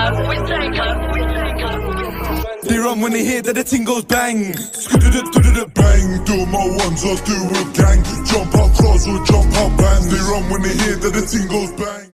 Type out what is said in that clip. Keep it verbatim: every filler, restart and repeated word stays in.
They run when they hear that the ting goes bang. Bang, do my ones or do a gang. Jump up cross or jump up bang. They run when they hear that the ting goes bang.